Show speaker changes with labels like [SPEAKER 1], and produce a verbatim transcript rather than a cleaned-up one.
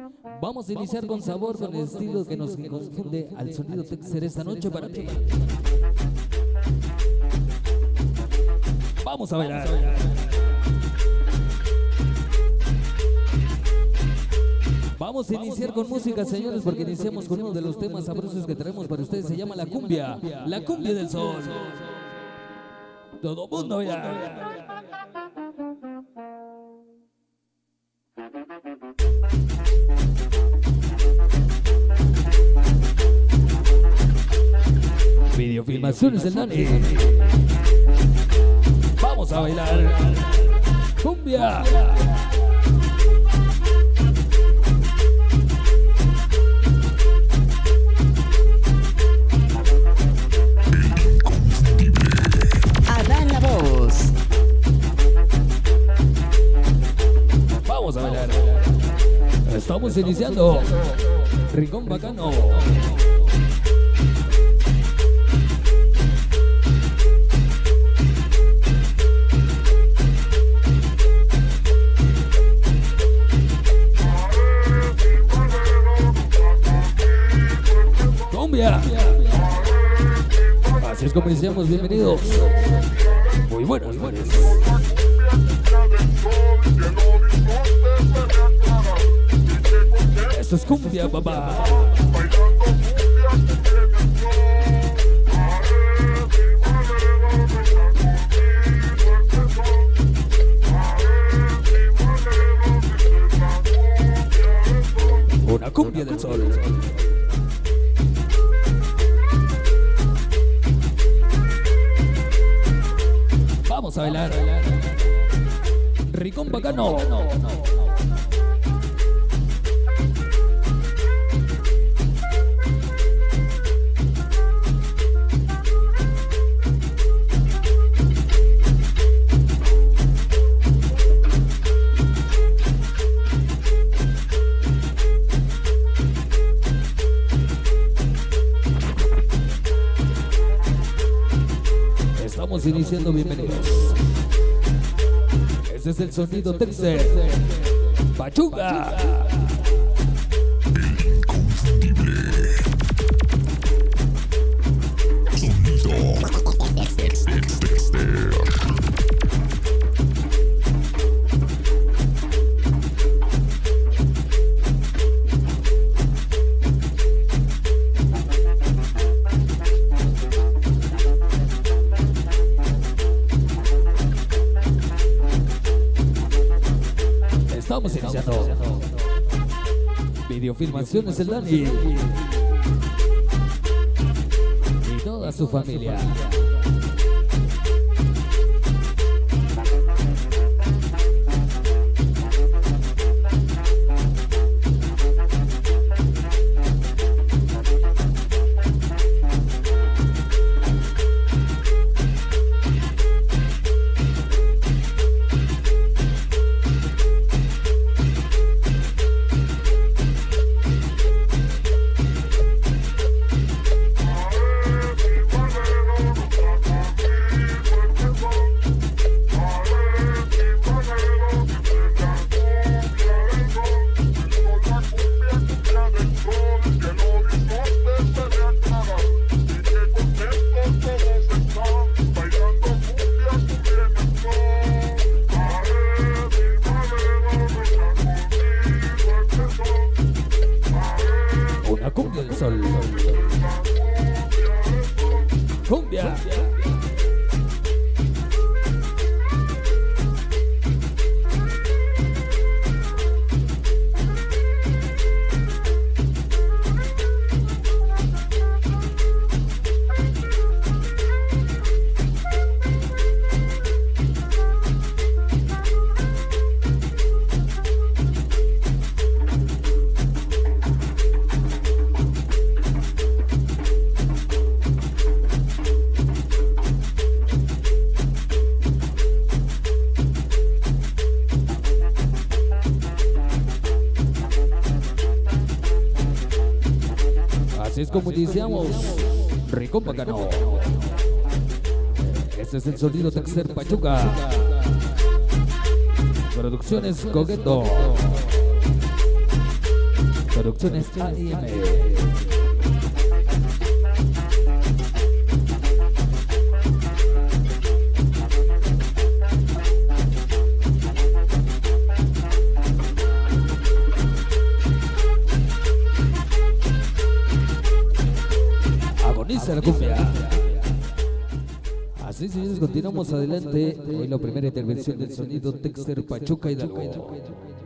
[SPEAKER 1] Vamos a iniciar con sabor, con el estilo que nos confunde al sonido Texer esta noche para ti. Vamos a bailar. Vamos a iniciar con música, señores, porque iniciamos con uno de los temas sabrosos que traemos para ustedes. Se llama la cumbia, la cumbia del sol. Todo mundo ya. Videofilmaciones del Dani. Vamos a bailar cumbia.
[SPEAKER 2] Adán la voz.
[SPEAKER 1] Vamos a bailar. Estamos iniciando Rincón Bacano. Así es como iniciamos, bienvenidos. Muy buenas, buenas. Esto es cumbia, papá. Una cumbia del sol. Vamos a bailar. Rincón Bacano. Estamos iniciando, bienvenidos. Ese es el sonido Texer Pachuca.
[SPEAKER 3] El inconfundible sonido Texer.
[SPEAKER 1] Estamos iniciando Videofilmaciones el Dani y toda su familia. Una cumbia del sol. Cumbia. Así es como iniciamos Rincón Bacano. Este es el sonido Texer Pachuca. Producciones Coqueto. Producciones A I M. Agoniza la cumbia. Así, señores, continuamos adelante. Hoy la primera intervención del sonido Texter Pachuca Hidalgo.